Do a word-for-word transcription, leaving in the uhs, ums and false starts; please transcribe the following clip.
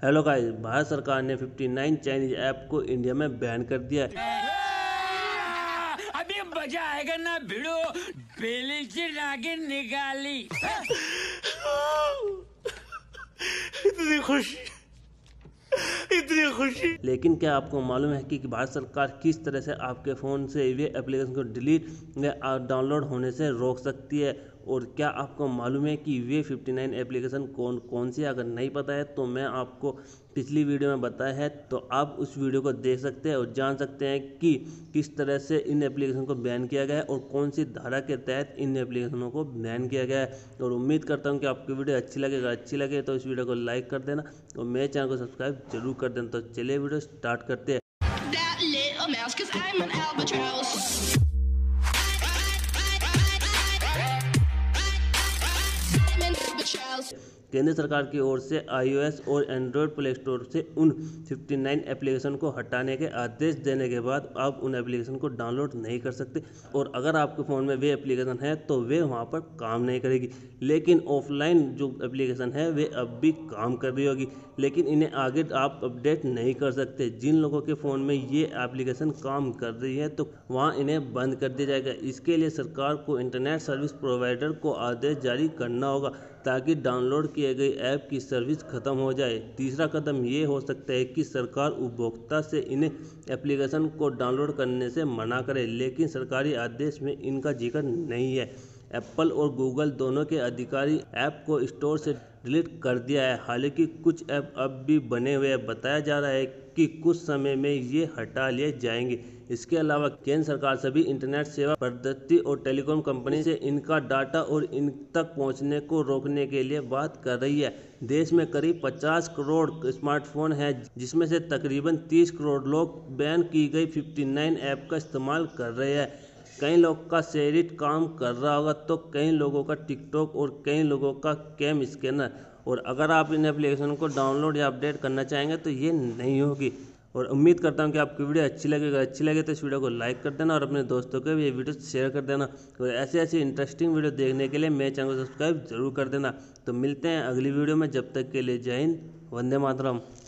Hello guys, Bharat सरकार ने उनसठ चाइनीज ऐप को इंडिया में बैन कर दिया है। अभी मजा आएगा ना भिड़ो, बेली से नागिन निकाली। इतनी खुशी इतनी खुशी लेकिन क्या आपको मालूम है कि भारत सरकार किस तरह से आपके फ़ोन से ये एप्लीकेशन को डिलीट या डाउनलोड होने से रोक सकती है? और क्या आपको मालूम है कि वे उनसठ एप्लीकेशन कौन कौन सी? अगर नहीं पता है तो मैं आपको पिछली वीडियो में बताया है, तो आप उस वीडियो को देख सकते हैं और जान सकते हैं कि किस तरह से इन एप्लीकेशन को बैन किया गया है और कौन सी धारा के तहत इन एप्लीकेशनों को बैन किया गया है। और उम्मीद करता हूं कि आपकी वीडियो अच्छी लगेगा अच्छी लगे तो इस वीडियो को लाइक कर देना और मेरे चैनल को सब्सक्राइब जरूर कर देना। तो चलिए वीडियो स्टार्ट करते हैं। केंद्र सरकार की ओर से आईओएस और एंड्रॉयड प्ले स्टोर से उन उनसठ एप्लीकेशन को हटाने के आदेश देने के बाद आप उन एप्लीकेशन को डाउनलोड नहीं कर सकते और अगर आपके फ़ोन में वे एप्लीकेशन है तो वे वहां पर काम नहीं करेगी। लेकिन ऑफलाइन जो एप्लीकेशन है वे अब भी काम कर रही होगी, लेकिन इन्हें आगे आप अपडेट नहीं कर सकते। जिन लोगों के फ़ोन में ये एप्लीकेशन काम कर रही है तो वहाँ इन्हें बंद कर दिया जाएगा। इसके लिए सरकार को इंटरनेट सर्विस प्रोवाइडर को आदेश जारी करना होगा ताकि डाउनलोड किए गए ऐप की सर्विस खत्म हो जाए। तीसरा कदम ये हो सकता है कि सरकार उपभोक्ता से इन एप्लीकेशन को डाउनलोड करने से मना करे, लेकिन सरकारी आदेश में इनका जिक्र नहीं है। एप्पल और गूगल दोनों के अधिकारी ऐप को स्टोर से डिलीट कर दिया है, हालांकि कुछ ऐप अब भी बने हुए हैं। बताया जा रहा है कि कुछ समय में ये हटा लिए जाएंगे। इसके अलावा केंद्र सरकार सभी इंटरनेट सेवा प्रदाता और टेलीकॉम कंपनी से इनका डाटा और इन तक पहुंचने को रोकने के लिए बात कर रही है। देश में करीब पचास करोड़ स्मार्टफोन हैं, जिसमें से तकरीबन तीस करोड़ लोग बैन की गई उनसठ ऐप का इस्तेमाल कर रहे हैं। कई लोग का शेयरिट काम कर रहा होगा तो कई लोगों का टिकटॉक और कई लोगों का कैम स्कैनर। और अगर आप इन एप्लीकेशन को डाउनलोड या अपडेट करना चाहेंगे तो ये नहीं होगी। और उम्मीद करता हूँ कि आपकी वीडियो अच्छी लगेगा अच्छी लगे तो इस वीडियो को लाइक कर देना और अपने दोस्तों को भी ये वीडियो शेयर कर देना। और ऐसे ऐसी इंटरेस्टिंग वीडियो देखने के लिए मेरे चैनल को सब्सक्राइब जरूर कर देना। तो मिलते हैं अगली वीडियो में, जब तक के लिए जय हिंद, वंदे मातरम।